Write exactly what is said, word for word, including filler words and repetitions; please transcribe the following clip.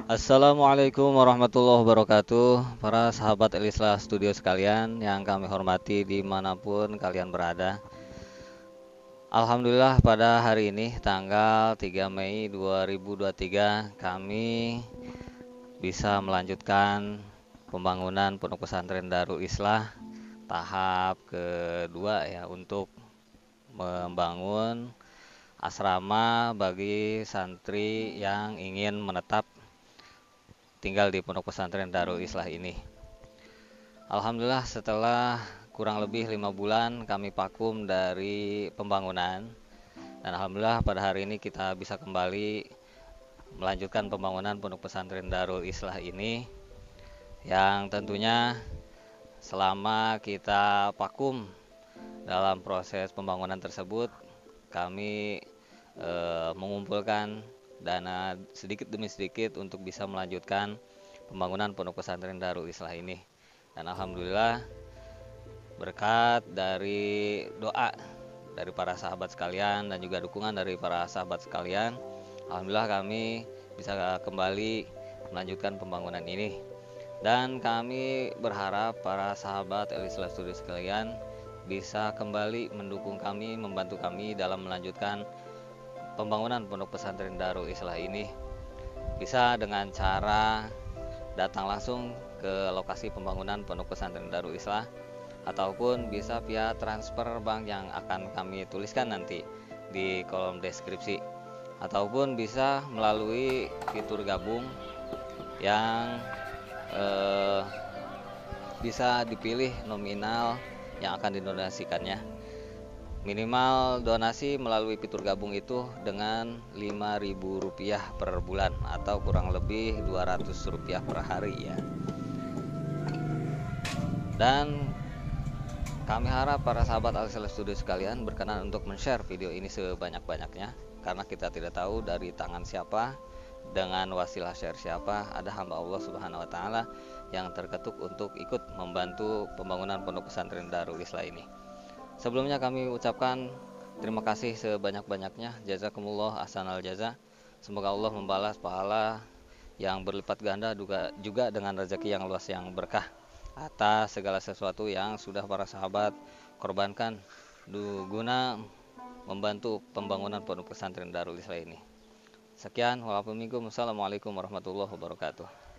Assalamualaikum warahmatullahi wabarakatuh. Para sahabat Elislah Studio sekalian yang kami hormati dimanapun kalian berada. Alhamdulillah pada hari ini tanggal tiga Mei dua ribu dua puluh tiga kami bisa melanjutkan pembangunan Pondok Pesantren Darul Islah tahap kedua ya, untuk membangun asrama bagi santri yang ingin menetap tinggal di Pondok Pesantren Darul Islah ini. Alhamdulillah setelah kurang lebih lima bulan kami vakum dari pembangunan, dan Alhamdulillah pada hari ini kita bisa kembali melanjutkan pembangunan Pondok Pesantren Darul Islah ini, yang tentunya selama kita vakum dalam proses pembangunan tersebut kami e, mengumpulkan dana sedikit demi sedikit untuk bisa melanjutkan pembangunan Pondok Pesantren Darul Islah ini. Dan Alhamdulillah berkat dari doa dari para sahabat sekalian dan juga dukungan dari para sahabat sekalian, Alhamdulillah kami bisa kembali melanjutkan pembangunan ini. Dan kami berharap para sahabat Elislah Studio sekalian bisa kembali mendukung kami, membantu kami dalam melanjutkan pembangunan Pondok Pesantren Darul Islah ini. Bisa dengan cara datang langsung ke lokasi pembangunan Pondok Pesantren Darul Islah, ataupun bisa via transfer bank yang akan kami tuliskan nanti di kolom deskripsi, ataupun bisa melalui fitur gabung yang eh, bisa dipilih nominal yang akan didonasikannya. Minimal donasi melalui fitur gabung itu dengan lima ribu rupiah per bulan, atau kurang lebih dua ratus rupiah per hari ya. Dan kami harap para sahabat Elislah Studio sekalian berkenan untuk men-share video ini sebanyak-banyaknya, karena kita tidak tahu dari tangan siapa, dengan wasilah share siapa, ada hamba Allah Subhanahu wa taala yang terketuk untuk ikut membantu pembangunan Pondok Pesantren Darul Islah ini. Sebelumnya kami ucapkan terima kasih sebanyak-banyaknya, jazakumullah ahsanal jaza. Semoga Allah membalas pahala yang berlipat ganda juga, juga dengan rezeki yang luas yang berkah atas segala sesuatu yang sudah para sahabat korbankan guna membantu pembangunan Pondok Pesantren Darul Islah ini. Sekian, wassalamualaikum warahmatullahi wabarakatuh.